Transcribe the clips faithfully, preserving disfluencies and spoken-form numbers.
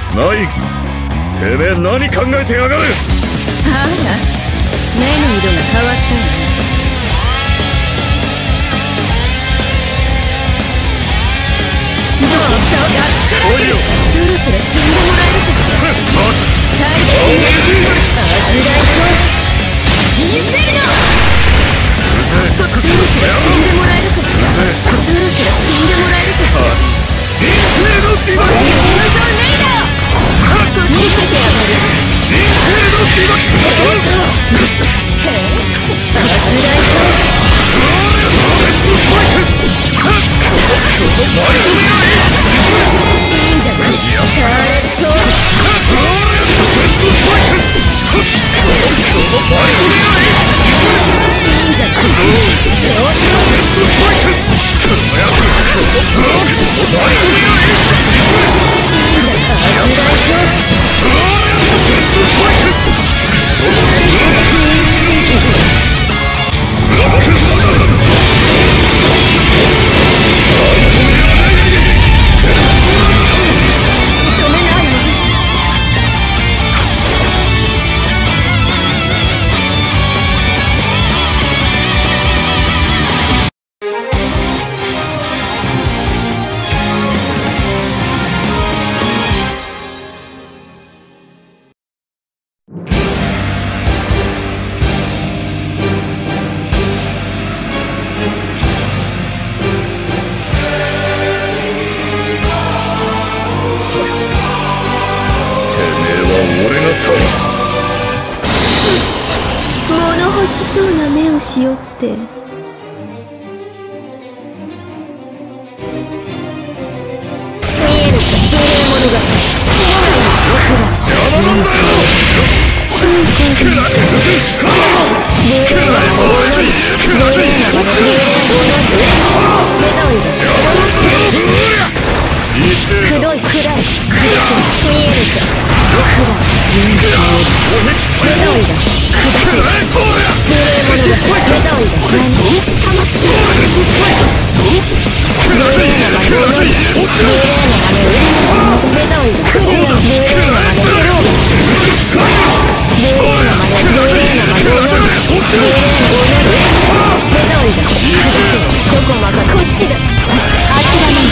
ない。てめえ何考えてやがる。 あら、目の色が変わったわね。どうぞ学生、そろそろ死んでもらえるかしら。大切にあずらいと見せるの。そろそろ死んでもらえるかしら。そろそろ死んでもらえるかしら。インフレのディバッキー無造レイダー見せてやがる。インフレのディバッキーちょっとへえ、あずらいとレッドスパイク。いいんじゃない。スカーレットレッドスパイク。いいんじゃない。ちょっとレッドスパイク。 しそうな目をしよって。見えるか、無礼者が死なないの。邪魔なんだよ。無礼なまま無礼なまま無礼目障りだ。くどいくらいくどく見えるか。くらい目障りだ。くどく無礼者が目障りだ。魂無礼なまま無礼なまま無礼な目障りだ。無礼なままゼロが無礼なまま無礼なまま無礼なまま無礼な目障りだ。チョコマカこっちだ。諦めない。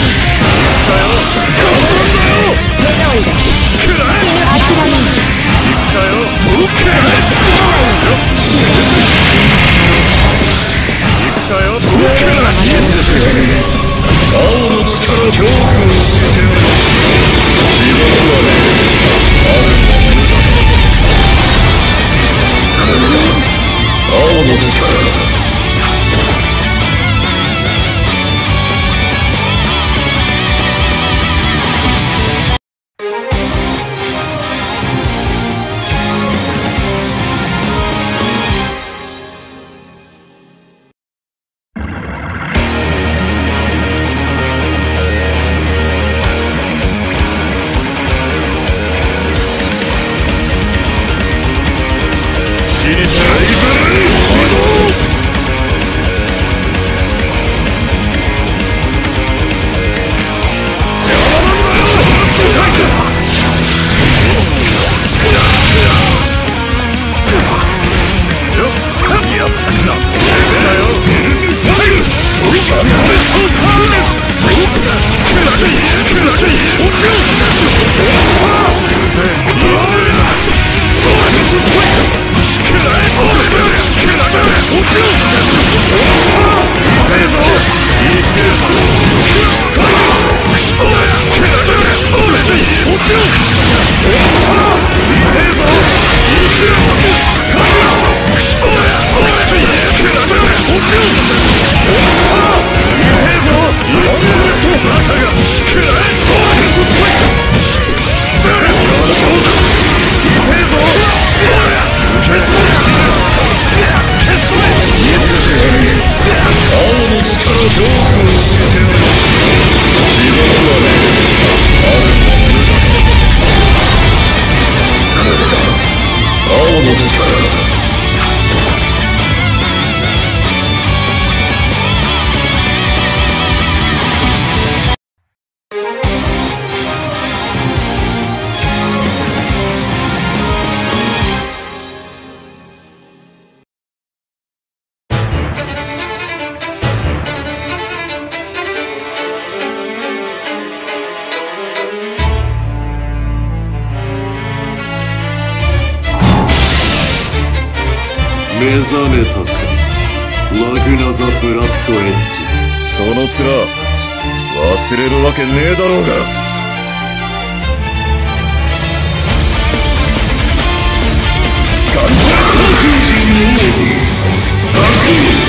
目障りだ。死ぬ。諦めない。死なないよ。 青の力恐怖を教えてやる。今のはね、あるものだ。青の力だ。 目覚めたか、ラグナ・ザ・ブラッドエッジ。 その面忘れるわけねえだろうが。ガントラット風神の王バク